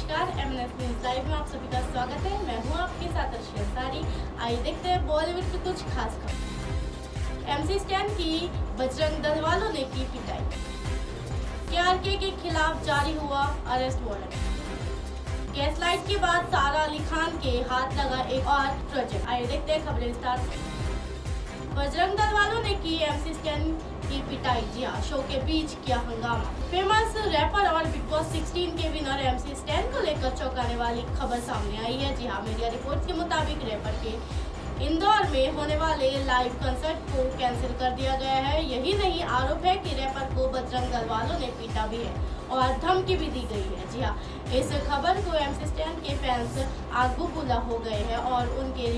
नमस्कार, MNS news live में आप सभी का स्वागत है। मैं हूं आपके साथ अर्शी अंसारी। आइए देखते हैं बॉलीवुड की कुछ खास खबर। एमसी स्टैन की बजरंग दल वालों ने की पिटाई। केआरके के खिलाफ जारी हुआ अरेस्ट वारंट। गैसलाइट के बाद सारा अली खान के हाथ लगा एक और प्रोजेक्ट। आइए देखते हैं खबरें विस्तार से। बजरंग दल वालों ने की एमसी स्टैन की पिटाई। जी हाँ, शो के बीच किया हंगामा। फेमस रैपर और बिग बॉस 16 के विनर एमसी स्टैन को लेकर चौंकाने वाली खबर सामने आई है। जी हाँ, मीडिया रिपोर्ट्स के मुताबिक रैपर के इंदौर में होने वाले लाइव कंसर्ट को कैंसिल कर दिया गया है। यही नहीं, आरोप है कि रैपर को बजरंग दल वालों ने पीटा भी है और धमकी भी दी गई है। जी हाँ, इस खबर को एमसी स्टैन के फैंस आग बबूला हो गए हैं और उनके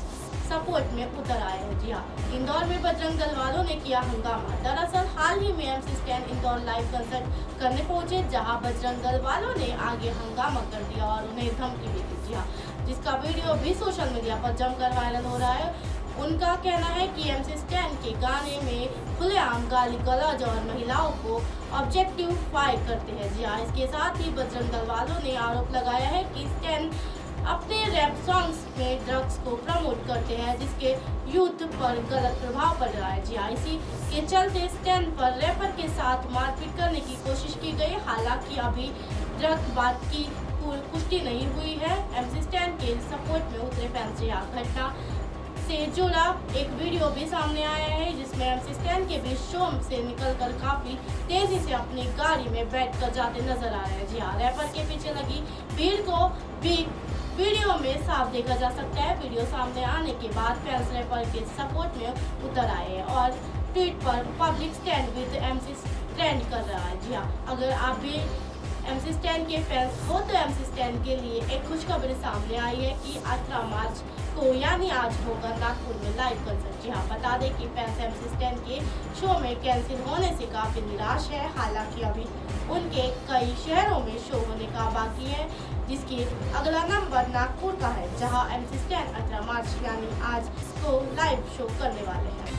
सपोर्ट में उतर आए हैं। जी हाँ, इंदौर में बजरंग दल वालों ने किया हंगामा। दरअसल हाल ही में MC Stan Indore live concert करने पहुंचे, जहां बजरंग दल वालों ने आगे हंगामा कर दिया और उन्हें धमकी भी दी। जी हाँ, जिसका वीडियो भी सोशल मीडिया पर जमकर वायरल हो रहा है। उनका कहना है कि एमसी स्टैन के गाने में खुलेआम गाली गलौज और महिलाओं को ऑब्जेक्टिफाई करते हैं। जी हाँ, इसके साथ ही बजरंग दल वालों ने आरोप लगाया है कि स्टैन अपने रैप सॉन्ग्स में ड्रग्स को प्रमोट करते हैं, जिसके यूथ पर गलत प्रभाव पड़ रहा है। जी हाँ, इसी के चलते स्टैन पर रैपर के साथ मारपीट करने की कोशिश की गई। हालांकि अभी ड्रग बात की पुष्टि नहीं हुई है। एमसी स्टैन के सपोर्ट में उतरे फैंस। जी हाँ, घटना से जुड़ा एक वीडियो भी सामने आया है, जिसमें एमसी स्टैन के बीच शो से निकलकर काफी तेजी से अपनी गाड़ी में बैठकर जाते नजर आ रहे हैं। जी हाँ, रैपर के पीछे लगी भीड़ को भी वीडियो में साफ देखा जा सकता है। वीडियो सामने आने के बाद फैंस रैपर के सपोर्ट में उतर आए हैं और ट्वीट पर public stand with MC trend कर रहा है। जी हाँ, अगर आप भी एमसी स्टैन के फैंस हो तो एमसी स्टैन के लिए एक खुशखबरी सामने आई है कि 18 मार्च को यानी आज होगा नागपुर में लाइव कंसर्ट। जी हाँ, बता दें कि फैंस एमसी स्टैन के शो में कैंसिल होने से काफी निराश है। हालांकि अभी उनके कई शहरों में शो होने का बाकी है, जिसकी अगला नंबर नागपुर का है, जहां एमसी स्टैन 18 मार्च यानी आज को लाइव शो करने वाले हैं।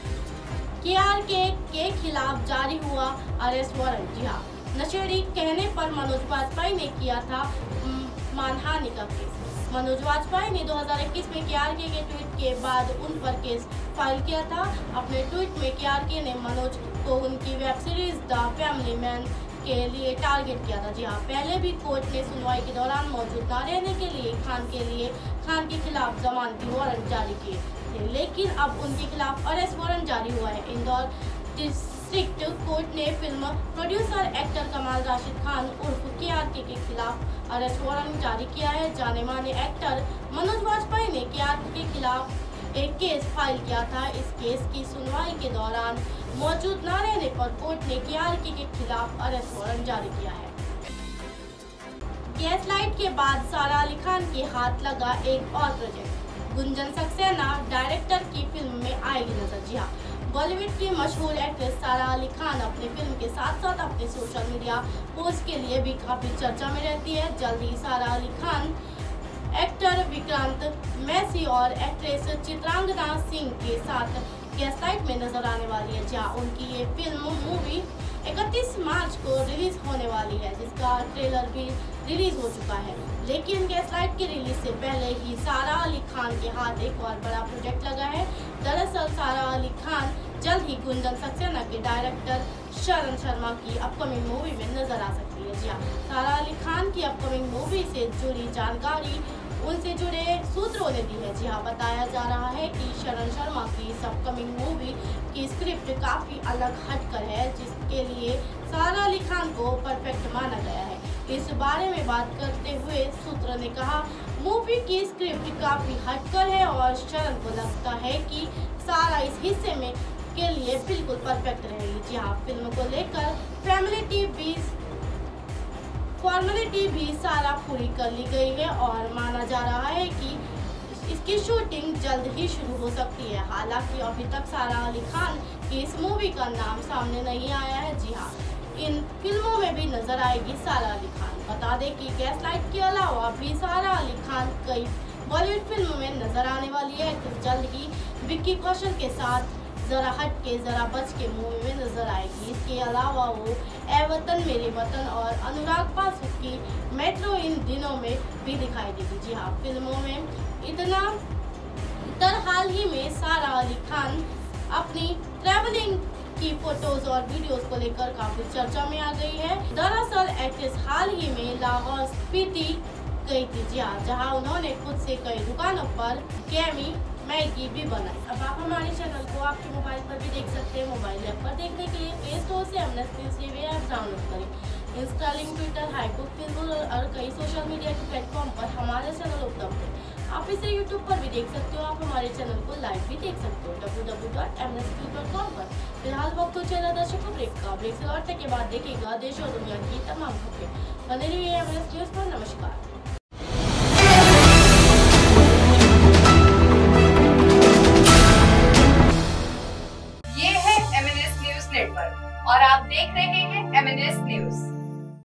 केआरके के खिलाफ जारी हुआ अरेस्ट वारंट। जी हाँ, नशेड़ी कहने पर मनोज वाजपेयी ने किया था मानहानि का केस। मनोज वाजपेयी ने 2021 में केआरके के ट्वीट के बाद उन पर केस फाइल किया था। अपने ट्वीट में केआरके ने मनोज को उनकी web series the family man के लिए टारगेट किया था। जी हाँ, पहले भी कोर्ट ने सुनवाई के दौरान मौजूद न रहने के लिए खान के खिलाफ जमानती वारंट जारी किए थे, लेकिन अब उनके खिलाफ अरेस्ट वारंट जारी हुआ है। इंदौर डिस्ट्रिक्ट कोर्ट ने film producer actor Kamal Rashid Khan उर्फ केआरके के खिलाफ अरेस्ट वारंट जारी किया है। जाने माने एक्टर मनोज वाजपेयी ने केआरके के खिलाफ एक केस फाइल किया था। इस केस की सुनवाई के दौरान मौजूद न रहने पर कोर्ट ने केआरके के खिलाफ अरेस्ट वारंट जारी किया है। गैसलाइट के बाद सारा अली खान के हाथ लगा एक और प्रोजेक्ट। गुंजन सक्सेना डायरेक्टर की फिल्म में आएगी नजर। जी हाँ, बॉलीवुड की मशहूर एक्ट्रेस सारा अली खान अपने फिल्म के साथ साथ अपने सोशल मीडिया पोस्ट के लिए भी काफी चर्चा में रहती है। जल्द ही सारा अली खान एक्टर विक्रांत मैसी और एक्ट्रेस चित्रांगदा सिंह के साथ गैसलाइट में नजर आने वाली है। जहाँ उनकी ये फिल्म मूवी 31 मार्च को रिलीज होने वाली है, जिसका ट्रेलर भी रिलीज हो चुका है। लेकिन गैसलाइट की रिलीज से पहले ही सारा अली खान के हाथ एक और बड़ा प्रोजेक्ट लगा है। दरअसल सारा अली खान जल्द ही गुंजन सक्सेना के डायरेक्टर शरण शर्मा की अपकमिंग मूवी में नजर आ सकती है। जी हाँ, सारा अली खान की अपकमिंग मूवी से जुड़ी जानकारी उनसे जुड़े सूत्रों ने दी है। जी हाँ, बताया जा रहा है कि शरण शर्मा की इस अपकमिंग मूवी की स्क्रिप्ट काफी अलग हटकर है, जिसके लिए सारा अली खान को परफेक्ट माना गया है। इस बारे में बात करते हुए सूत्र ने कहा, मूवी की स्क्रिप्ट काफी हटकर है और शरण को लगता है कि सारा इस हिस्से में के लिए बिल्कुल परफेक्ट रहेगी। जी हाँ, फिल्म को लेकर फॉर्मेलिटी भी सारा पूरी कर ली गई है और माना जा रहा है कि इसकी शूटिंग जल्द ही शुरू हो सकती है। हालांकि अभी तक सारा अली खान की इस मूवी का नाम सामने नहीं आया है। जी हाँ, इन फिल्मों में भी नजर आएगी सारा अली खान। बता दें कि गैसलाइट के अलावा भी सारा अली खान कई बॉलीवुड फिल्मों में नजर आने वाली है। तो जल्द ही विक्की कौशल के साथ जरा हट के जरा बच के मूवी में नजर आएगी। इसके के अलावा वो ए वतन मेरे वतन और अनुराग बासु की मेट्रो इन दिनों में भी दिखाई देगी। जी हाँ, फिल्मों में हाल ही में सारा अली खान अपनी ट्रैवलिंग की फोटोज और वीडियोस को लेकर काफी चर्चा में आ गई है। दरअसल एक्ट्रेस हाल ही में लाहौर स्पीति गई थी, जी हाँ, जहाँ उन्होंने खुद से कई दुकानों पर मैगी भी बनाई। अब आप हमारे चैनल को आपके मोबाइल पर भी देख सकते हैं। मोबाइल ऐप पर देखने के लिए प्ले स्टोर से MNS news TV app download करें। इंस्टालिंग, ट्विटर, हाईबुक, फेसबुक और कई सोशल मीडिया के प्लेटफॉर्म पर हमारा चैनल उपलब्ध है। आप इसे यूट्यूब पर भी देख सकते हो। आप हमारे चैनल को लाइव भी देख सकते हो www.mnsnews.com पर। फिलहाल वक्त हो चला दर्शकों ब्रेक का। ब्रेक से लौटने के बाद देखेगा देश और दुनिया की तमाम खबरें। बने रहिए एमएनएस न्यूज़ पर। नमस्कार। ये है एमएनएस न्यूज़ नेटवर्क और आप देख रहे हैं एमएनएस न्यूज़।